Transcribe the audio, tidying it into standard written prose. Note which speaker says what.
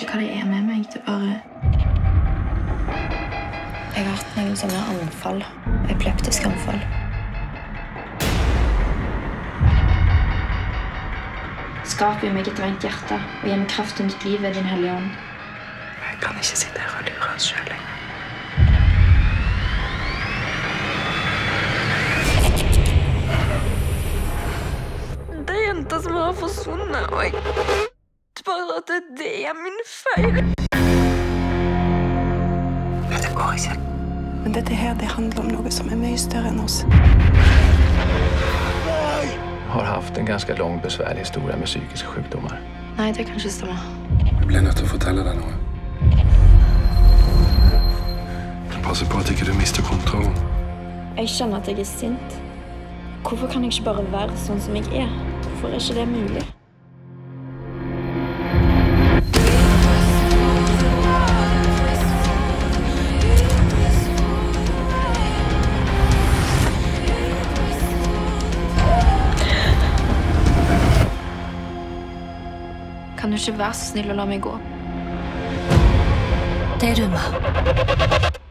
Speaker 1: ikke hva det er med meg. Det bare... Jeg har hatt noen sånne anfall. Epileptiske anfall. Skap i meg et rent hjerte, og gi meg kraft til nytt liv ved din hellige ånd.
Speaker 2: Jeg kan ikke sitte her og lure oss selv lenger. Det er jenta som har forsvunnet, og jeg bare at det er min feil. Det går ikke. Men dette her, det handler om noe som er mye større enn oss.
Speaker 3: Har haft en ganska lång besvärlig historia med psykiska sjukdomar.
Speaker 1: Nei, det kan ikke stemme.
Speaker 4: Jeg ble nødt til å fortelle deg noe. Pass på at ikke du mister kontrollen.
Speaker 1: Jeg kjenner at jeg er sint. Hvorfor kan jeg ikke bare være sånn som jeg er? Hvorfor er ikke det mulig? Kan du ikke være så snill å la meg gå?
Speaker 2: Det er du, ma.